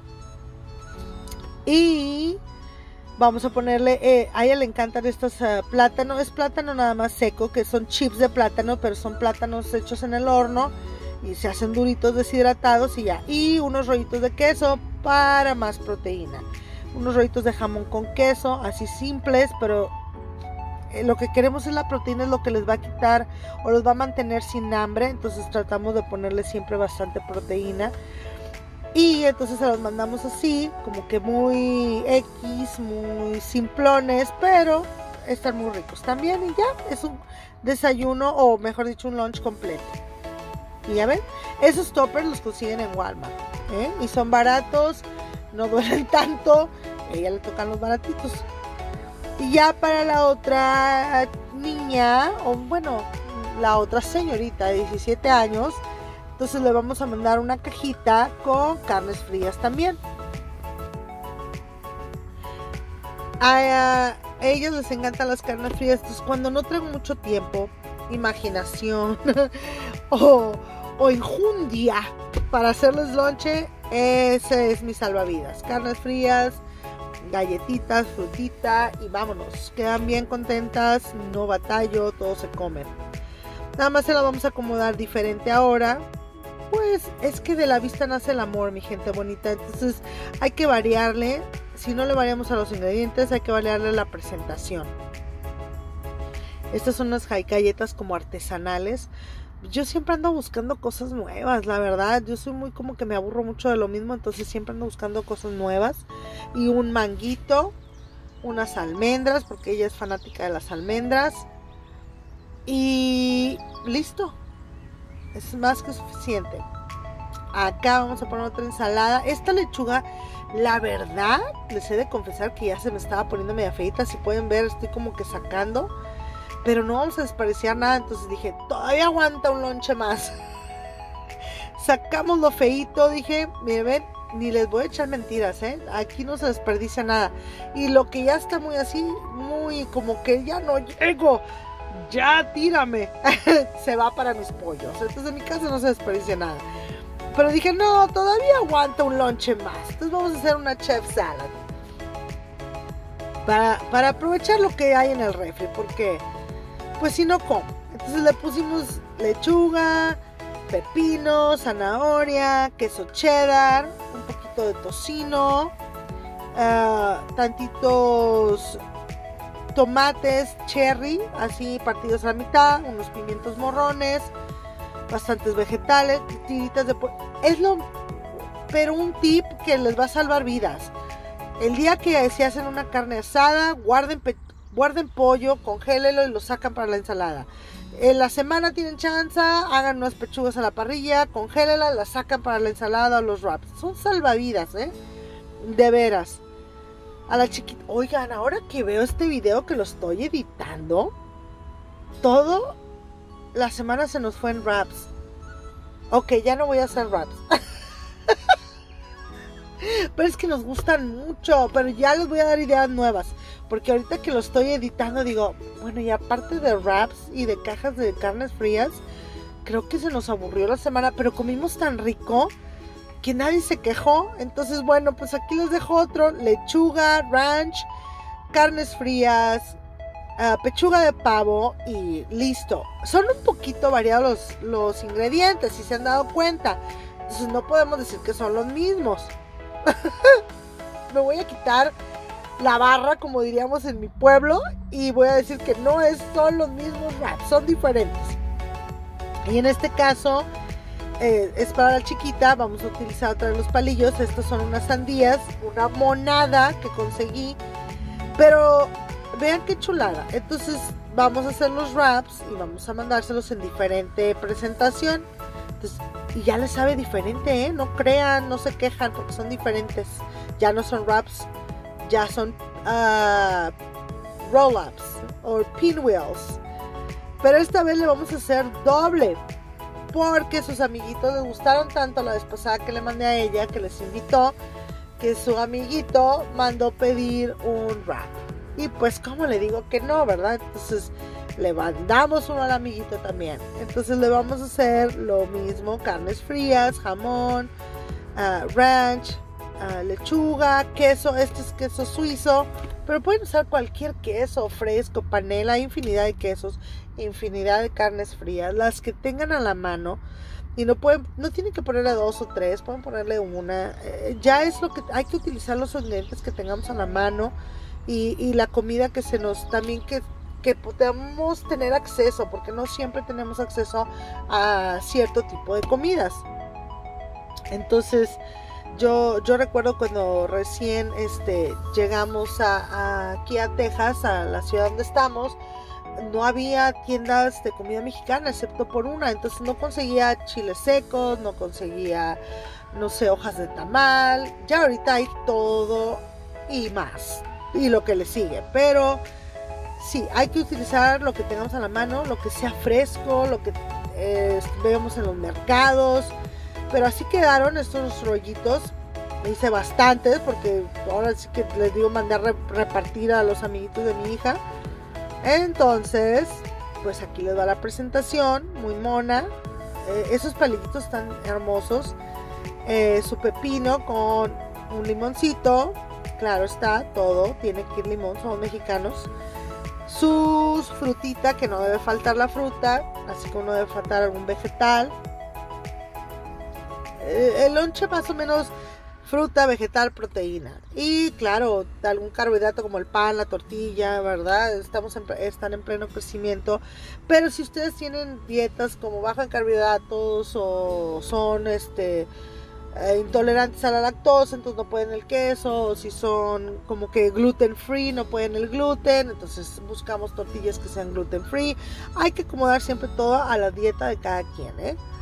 Y vamos a ponerle, eh, a ella le encantan estos uh, plátanos, es plátano nada más seco, que son chips de plátano, pero son plátanos hechos en el horno y se hacen duritos deshidratados y ya. Y unos rollitos de queso para más proteína. Unos rollitos de jamón con queso, así simples, pero eh, lo que queremos es la proteína, es lo que les va a quitar o los va a mantener sin hambre, entonces tratamos de ponerle siempre bastante proteína. Y entonces se los mandamos así, como que muy X, muy simplones, pero están muy ricos también. Y ya, es un desayuno, o mejor dicho, un lunch completo. Y ya ven, esos toppers los consiguen en Walmart, ¿eh? Y son baratos, no duelen tanto, a ella le tocan los baratitos. Y ya para la otra niña, o bueno, la otra señorita de diecisiete años, entonces le vamos a mandar una cajita con carnes frías también. A, a ellos les encantan las carnes frías. Entonces cuando no traigo mucho tiempo, imaginación o, o enjundia para hacerles lonche, ese es mi salvavidas. Carnes frías, galletitas, frutita y vámonos. Quedan bien contentas, no batallo, todo se come. Nada más se la vamos a acomodar diferente ahora. Pues es que de la vista nace el amor, mi gente bonita. Entonces hay que variarle. Si no le variamos a los ingredientes, hay que variarle la presentación. Estas son unas galletas como artesanales. Yo siempre ando buscando cosas nuevas, la verdad. Yo soy muy como que me aburro mucho de lo mismo, entonces siempre ando buscando cosas nuevas. Y un manguito, unas almendras, porque ella es fanática de las almendras. Y listo. Es más que suficiente. Acá vamos a poner otra ensalada. Esta lechuga, la verdad, les he de confesar que ya se me estaba poniendo media feita. Si pueden ver, estoy como que sacando, pero no vamos a desperdiciar nada. Entonces dije, todavía aguanta un lonche más. Sacamos lo feito, dije, miren, ven, ni les voy a echar mentiras, ¿eh? Aquí no se desperdicia nada. Y lo que ya está muy así, muy como que ya no llego, ya tírame, se va para mis pollos. Entonces en mi casa no se desperdicia nada. Pero dije, no, todavía aguanta un lonche más. Entonces vamos a hacer una chef salad. Para, para aprovechar lo que hay en el refri, porque pues si no, ¿cómo? Entonces le pusimos lechuga, pepino, zanahoria, queso cheddar, un poquito de tocino, uh, tantitos tomates cherry, así partidos a la mitad, unos pimientos morrones, bastantes vegetales, tiritas de pollo. Es lo, pero un tip que les va a salvar vidas. El día que se hacen una carne asada, guarden, guarden pollo, congélenlo y lo sacan para la ensalada. En la semana tienen chance, hagan unas pechugas a la parrilla, congélenlas, las sacan para la ensalada o los wraps. Son salvavidas, ¿eh? De veras. A la chiquita, oigan, ahora que veo este video que lo estoy editando, todo la semana se nos fue en wraps. Ok, ya no voy a hacer wraps. Pero es que nos gustan mucho, pero ya les voy a dar ideas nuevas. Porque ahorita que lo estoy editando digo, bueno, y aparte de wraps y de cajas de carnes frías, creo que se nos aburrió la semana, pero comimos tan rico que nadie se quejó. Entonces, bueno, pues aquí les dejo otro: lechuga, ranch, carnes frías, uh, pechuga de pavo y listo. Son un poquito variados los, los ingredientes, si se han dado cuenta. Entonces no podemos decir que son los mismos. Me voy a quitar la barra, como diríamos en mi pueblo, y voy a decir que no es, son los mismos wraps, son diferentes. Y en este caso eh, es para la chiquita. Vamos a utilizar otra vez los palillos. Estos son unas sandías, una monada que conseguí, pero vean qué chulada. Entonces vamos a hacer los wraps y vamos a mandárselos en diferente presentación. Entonces, y ya les sabe diferente, ¿eh? No crean, no se quejan porque son diferentes. Ya no son wraps, ya son uh, roll-ups o pinwheels. Pero esta vez le vamos a hacer doble, porque sus amiguitos les gustaron tanto la vez pasada que le mandé a ella, que les invitó, que su amiguito mandó pedir un wrap. Y pues, ¿cómo le digo que no, verdad? Entonces le mandamos uno al amiguito también. Entonces le vamos a hacer lo mismo: carnes frías, jamón, uh, ranch, uh, lechuga, queso. Este es queso suizo, pero pueden usar cualquier queso fresco, panela. Hay infinidad de quesos, infinidad de carnes frías, las que tengan a la mano. Y no pueden, no tienen que ponerle dos o tres, pueden ponerle una. Eh, ya es lo que hay que utilizar, los ingredientes que tengamos a la mano. Y, y la comida que se nos, también que, que podamos tener acceso, porque no siempre tenemos acceso a cierto tipo de comidas. Entonces yo, yo recuerdo cuando recién este, llegamos a, a, aquí a Texas, a la ciudad donde estamos, no había tiendas de comida mexicana excepto por una. Entonces no conseguía chiles secos, no conseguía, no sé, hojas de tamal. Ya ahorita hay todo y más, y lo que le sigue. Pero sí, hay que utilizar lo que tengamos a la mano, lo que sea fresco, lo que eh, vemos en los mercados. Pero así quedaron estos rollitos. Hice bastantes porque ahora sí que les digo, mandé a re repartir a los amiguitos de mi hija. Entonces, pues aquí les va la presentación, muy mona. Eh, esos palillitos están hermosos. Eh, su pepino con un limoncito. Claro está, todo tiene que ir limón, somos mexicanos. Sus frutita, que no debe faltar la fruta, así como no debe faltar algún vegetal. Eh, el lonche más o menos fruta, vegetal, proteína. Y claro, algún carbohidrato como el pan, la tortilla, ¿verdad? Estamos en, están en pleno crecimiento. Pero si ustedes tienen dietas como baja en carbohidratos o son este... Eh, intolerantes a la lactosa, entonces no pueden el queso, o si son como que gluten free, no pueden el gluten, entonces buscamos tortillas que sean gluten free. Hay que acomodar siempre todo a la dieta de cada quien, ¿eh?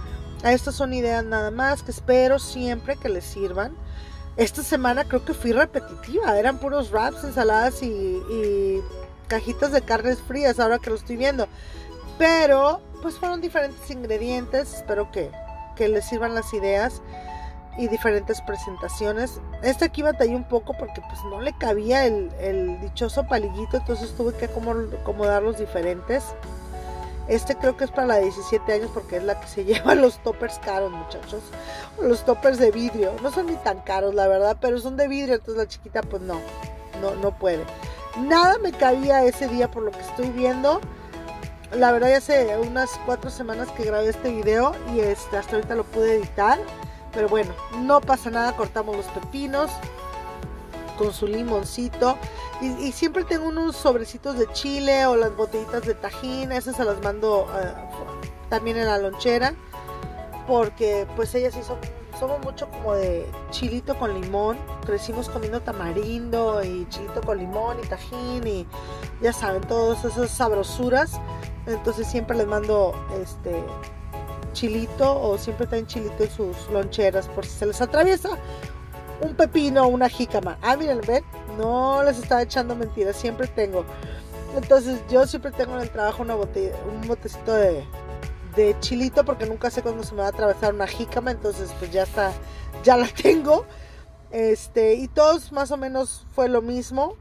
Estas son ideas nada más que espero siempre que les sirvan. Esta semana creo que fui repetitiva, eran puros wraps, ensaladas y, y cajitas de carnes frías ahora que lo estoy viendo. Pero pues fueron diferentes ingredientes, espero que, que les sirvan las ideas y diferentes presentaciones. Este aquí batallé un poco porque pues no le cabía el, el dichoso palillito, entonces tuve que acomodarlos diferentes. Este creo que es para la de diecisiete años porque es la que se lleva los toppers caros, muchachos. Los toppers de vidrio. No son ni tan caros, la verdad, pero son de vidrio, entonces la chiquita pues no, no, no puede. Nada me cabía ese día por lo que estoy viendo. La verdad ya hace unas cuatro semanas que grabé este video y este, hasta ahorita lo pude editar. Pero bueno, no pasa nada, cortamos los pepinos con su limoncito. Y, y siempre tengo unos sobrecitos de chile o las botellitas de tajín, esas se las mando uh, también en la lonchera, porque pues ellas sí son, somos mucho como de chilito con limón, crecimos comiendo tamarindo y chilito con limón y tajín y ya saben, todas esas sabrosuras, entonces siempre les mando este chilito o siempre traen chilito en sus loncheras por si se les atraviesa un pepino o una jícama. Ah, miren, ven, no les estaba echando mentiras, siempre tengo. Entonces yo siempre tengo en el trabajo una botella, un botecito de, de chilito porque nunca sé cuándo se me va a atravesar una jícama, entonces pues ya está, ya la tengo. Este, y todos más o menos fue lo mismo.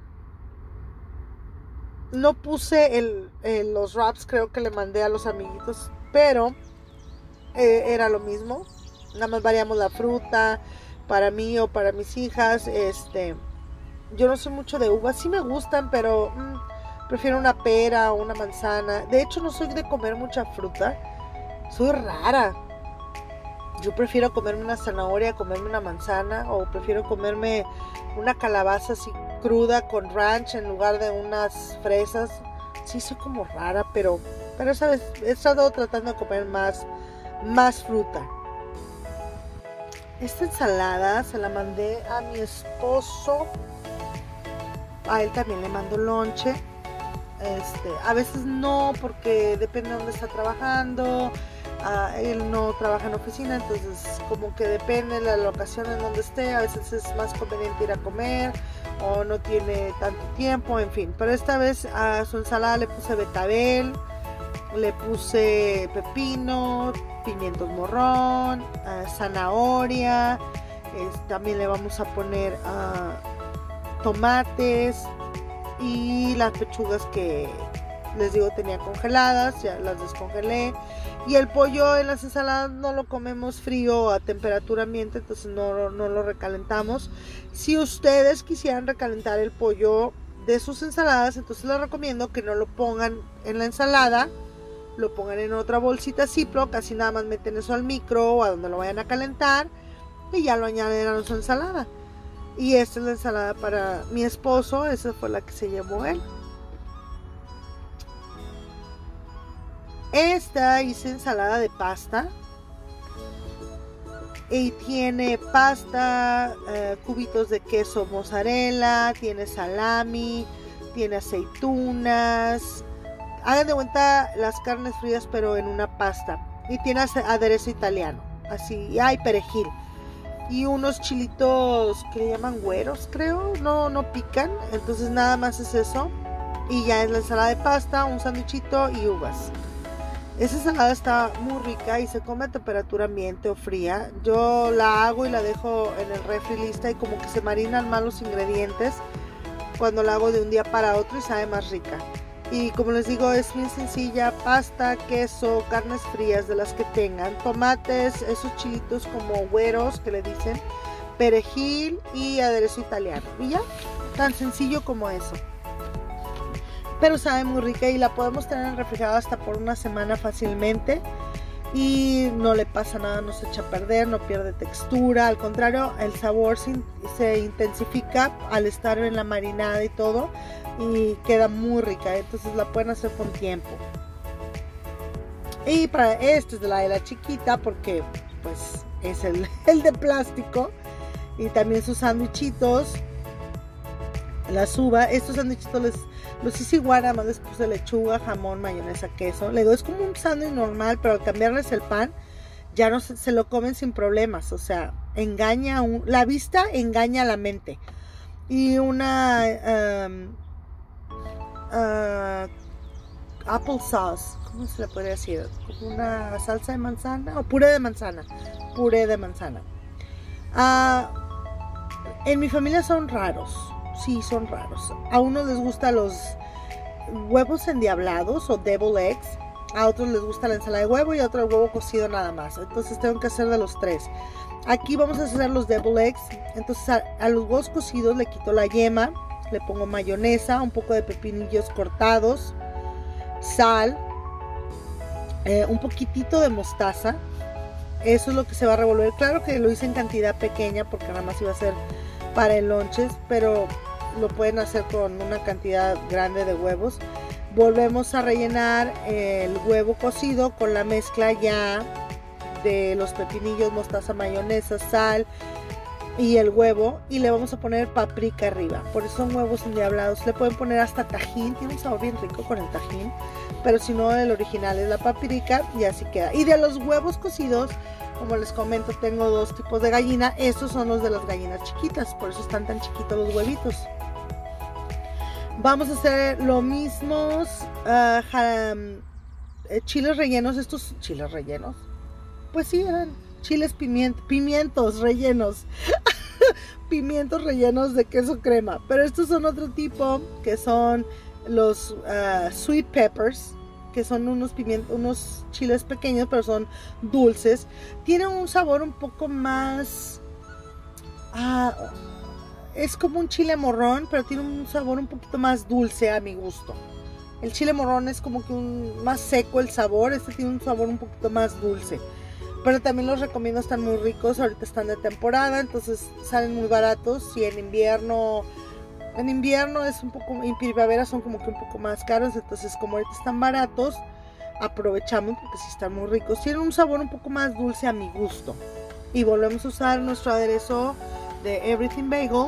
No puse el, el, los wraps, creo que le mandé a los amiguitos, pero eh, era lo mismo. Nada más variamos la fruta para mí o para mis hijas. Este, yo no soy mucho de uvas, sí me gustan, pero mmm, prefiero una pera o una manzana. De hecho no soy de comer mucha fruta, soy rara. Yo prefiero comerme una zanahoria, comerme una manzana, o prefiero comerme una calabaza así cruda con ranch en lugar de unas fresas. Sí, soy como rara, pero, pero sabes, he estado tratando de comer más, más fruta. Esta ensalada se la mandé a mi esposo. A él también le mando lonche. Este, a veces no, porque depende de dónde está trabajando. Uh, él no trabaja en oficina, entonces como que depende de la locación en donde esté. A veces es más conveniente ir a comer o no tiene tanto tiempo, en fin. Pero esta vez a su ensalada le puse betabel, le puse pepino, pimientos morrón, uh, zanahoria, es, también le vamos a poner uh, tomates y las pechugas que les digo tenía congeladas, ya las descongelé. Y el pollo en las ensaladas no lo comemos frío a temperatura ambiente, entonces no, no lo recalentamos. Si ustedes quisieran recalentar el pollo de sus ensaladas, entonces les recomiendo que no lo pongan en la ensalada, lo pongan en otra bolsita Ziploc, así nada más meten eso al micro o a donde lo vayan a calentar y ya lo añaden a su ensalada. Y esta es la ensalada para mi esposo, esa fue la que se llevó él. Esta hice ensalada de pasta y tiene pasta, eh, cubitos de queso mozzarella, tiene salami, tiene aceitunas. Hagan de cuenta las carnes frías pero en una pasta, y tiene aderezo italiano, así, y hay perejil y unos chilitos que le llaman güeros, creo, no, no pican, entonces nada más es eso y ya es la ensalada de pasta, un sándwichito y uvas. Esa ensalada está muy rica y se come a temperatura ambiente o fría. Yo la hago y la dejo en el refri lista y como que se marinan más los ingredientes cuando la hago de un día para otro y sabe más rica. Y como les digo, es bien sencilla: pasta, queso, carnes frías de las que tengan, tomates, esos chilitos como güeros que le dicen, perejil y aderezo italiano. Y ya, tan sencillo como eso. Pero sabe muy rica y la podemos tener en el refrigerador hasta por una semana fácilmente y no le pasa nada, no se echa a perder, no pierde textura, al contrario, el sabor se, se intensifica al estar en la marinada y todo y queda muy rica, entonces la pueden hacer con tiempo. Y para esta es de la de la chiquita porque pues es el, el de plástico, y también sus sándwichitos, la suba, estos sándwichitos les los hice igual, nada más les puse lechuga, jamón, mayonesa, queso. Le digo, es como un sándwich normal, pero al cambiarles el pan ya no se, se lo comen sin problemas. O sea, engaña, un, la vista engaña a la mente. Y una um, uh, applesauce, ¿cómo se le podría decir? Una salsa de manzana o puré de manzana. Puré de manzana. Uh, en mi familia son raros. Sí, son raros. A unos les gustan los huevos endiablados o devil eggs. A otros les gusta la ensalada de huevo y a otros el huevo cocido nada más. Entonces tengo que hacer de los tres. Aquí vamos a hacer los devil eggs. Entonces a, a los huevos cocidos le quito la yema, le pongo mayonesa, un poco de pepinillos cortados, sal, eh, un poquitito de mostaza. Eso es lo que se va a revolver. Claro que lo hice en cantidad pequeña porque nada más iba a ser para el lonches, pero lo pueden hacer con una cantidad grande de huevos. Volvemos a rellenar el huevo cocido con la mezcla ya de los pepinillos, mostaza, mayonesa, sal y el huevo, y le vamos a poner paprika arriba. Por eso son huevos endiablados. Le pueden poner hasta tajín, tiene un sabor bien rico con el tajín, pero si no, el original es la paprika y así queda. Y de los huevos cocidos, como les comento, tengo dos tipos de gallina. Estos son los de las gallinas chiquitas, por eso están tan chiquitos los huevitos. Vamos a hacer lo mismo, uh, um, chiles rellenos. Estos chiles rellenos, pues sí, eran chiles pimientos, pimientos rellenos. Pimientos rellenos de queso crema. Pero estos son otro tipo, que son los uh, sweet peppers, que son unos pimientos, unos chiles pequeños, pero son dulces. Tienen un sabor un poco más... Uh, es como un chile morrón, pero tiene un sabor un poquito más dulce a mi gusto. El chile morrón es como que un, más seco el sabor. Este tiene un sabor un poquito más dulce. Pero también los recomiendo, están muy ricos. Ahorita están de temporada, entonces salen muy baratos. Y en invierno, en invierno es un poco, en primavera son como que un poco más caros. Entonces como ahorita están baratos, aprovechamos porque sí están muy ricos. Tienen un sabor un poco más dulce a mi gusto. Y volvemos a usar nuestro aderezo de Everything Bagel.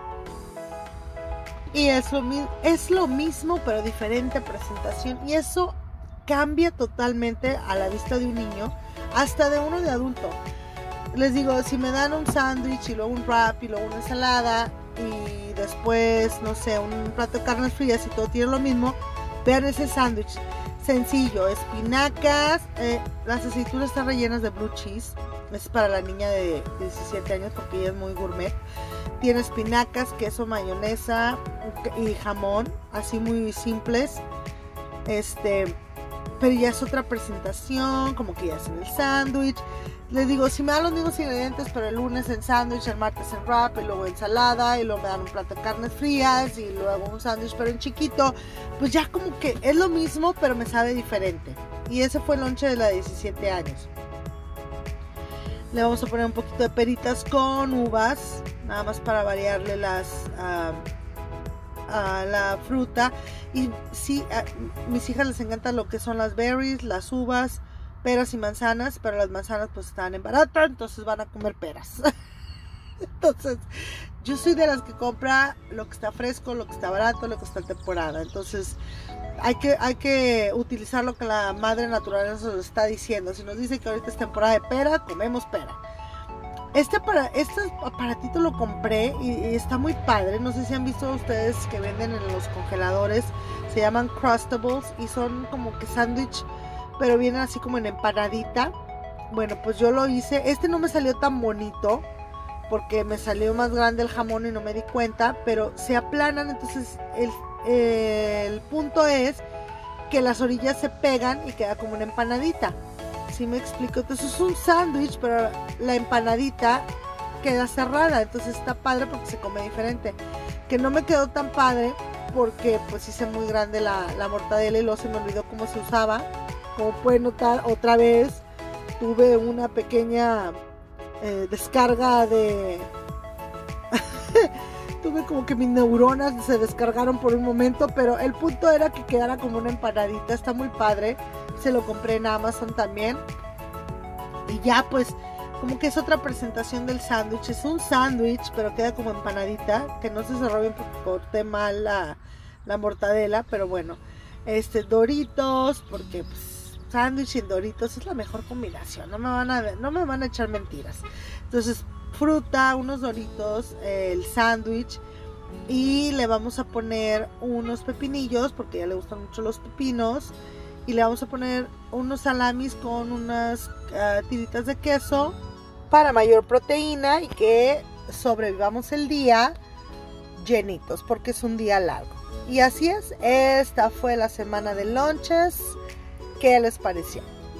Y es lo, es lo mismo, pero diferente presentación. Y eso cambia totalmente a la vista de un niño, hasta de uno de adulto. Les digo, si me dan un sándwich y luego un wrap y luego una ensalada y después, no sé, un plato de carnes frías y todo tiene lo mismo, vean ese sándwich. Sencillo, espinacas, eh, las aceitunas están rellenas de blue cheese. Es para la niña de diecisiete años porque ella es muy gourmet. Tiene espinacas, queso, mayonesa y jamón, así muy simples. Este, pero ya es otra presentación, como que ya hacen el sándwich. Les digo, si me dan los mismos ingredientes, pero el lunes en sándwich, el martes en wrap, y luego ensalada, y luego me dan un plato de carnes frías, y luego un sándwich pero en chiquito, pues ya como que es lo mismo, pero me sabe diferente. Y ese fue el lonche de la de diecisiete años. Le vamos a poner un poquito de peritas con uvas, nada más para variarle las uh, a la fruta. Y sí, a mis hijas les encanta lo que son las berries, las uvas, peras y manzanas, pero las manzanas pues están en barata, entonces van a comer peras. Entonces, yo soy de las que compra lo que está fresco, lo que está barato, lo que está en temporada. Entonces, hay que, hay que utilizar lo que la madre naturaleza nos está diciendo. Si nos dice que ahorita es temporada de pera, comemos pera. Este, para, este aparatito lo compré y, y está muy padre. No sé si han visto ustedes que venden en los congeladores. Se llaman Crustables y son como que sándwich, pero vienen así como en empanadita. Bueno, pues yo lo hice. Este no me salió tan bonito porque me salió más grande el jamón y no me di cuenta, pero se aplanan. Entonces el, el punto es que las orillas se pegan y queda como una empanadita. ¿Sí me explico? Entonces es un sándwich, pero la empanadita queda cerrada. Entonces está padre porque se come diferente. Que no me quedó tan padre porque pues hice muy grande la, la mortadela y luego se me olvidó cómo se usaba. Como pueden notar, otra vez tuve una pequeña eh, descarga de... tuve como que mis neuronas se descargaron por un momento, pero el punto era que quedara como una empanadita. Está muy padre. Se lo compré en Amazon también. Y ya pues como que es otra presentación del sándwich. Es un sándwich, pero queda como empanadita. Que no se cerró bien porque corté mal la, la mortadela. Pero bueno, este Doritos, porque pues sándwich y Doritos es la mejor combinación, no me van a, no me van a echar mentiras. Entonces, fruta, unos Doritos, eh, el sándwich, y le vamos a poner unos pepinillos, porque a ella le gustan mucho los pepinos, y le vamos a poner unos salamis con unas uh, tiritas de queso para mayor proteína y que sobrevivamos el día llenitos, porque es un día largo. Y así es, esta fue la semana de lunches. ¿Qué les pareció?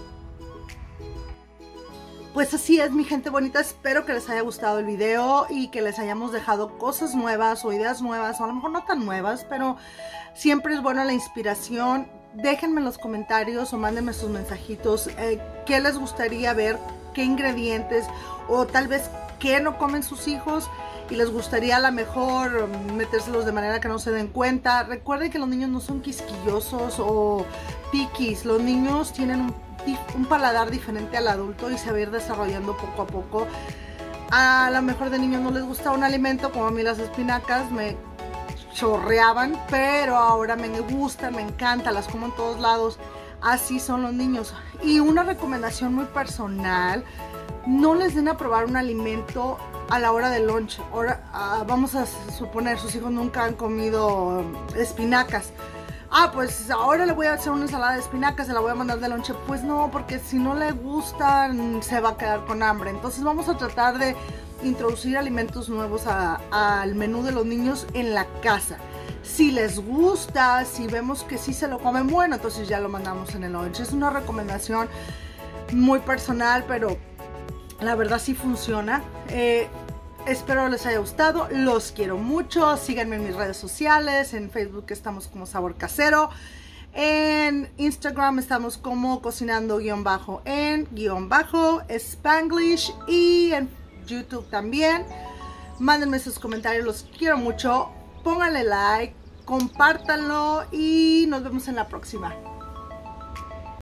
Pues así es, mi gente bonita, espero que les haya gustado el video y que les hayamos dejado cosas nuevas o ideas nuevas, o a lo mejor no tan nuevas, pero siempre es buena la inspiración. Déjenme en los comentarios o mándenme sus mensajitos, eh, qué les gustaría ver, qué ingredientes, o tal vez qué no comen sus hijos y les gustaría a lo mejor metérselos de manera que no se den cuenta. Recuerden que los niños no son quisquillosos o piquis, los niños tienen un, un paladar diferente al adulto y se va a ir desarrollando poco a poco. A lo mejor de niños no les gusta un alimento, como a mí las espinacas me chorreaban, pero ahora me gustan, me encantan, las como en todos lados. Así son los niños. Y una recomendación muy personal: no les den a probar un alimento a la hora del lunch. Ahora, uh, vamos a suponer, sus hijos nunca han comido espinacas. Ah, pues ahora le voy a hacer una ensalada de espinacas, se la voy a mandar de lunch. Pues no, porque si no le gustan, se va a quedar con hambre. Entonces vamos a tratar de introducir alimentos nuevos a, a, al menú de los niños en la casa. Si les gusta, si vemos que sí se lo comen, bueno, entonces ya lo mandamos en el lunch. Es una recomendación muy personal, pero la verdad sí funciona. Eh, espero les haya gustado. Los quiero mucho. Síganme en mis redes sociales. En Facebook estamos como Sabor Casero. En Instagram estamos como cocinando guión bajo en guión bajo Spanglish. Y en YouTube también. Mándenme sus comentarios. Los quiero mucho. Pónganle like. Compártanlo. Y nos vemos en la próxima.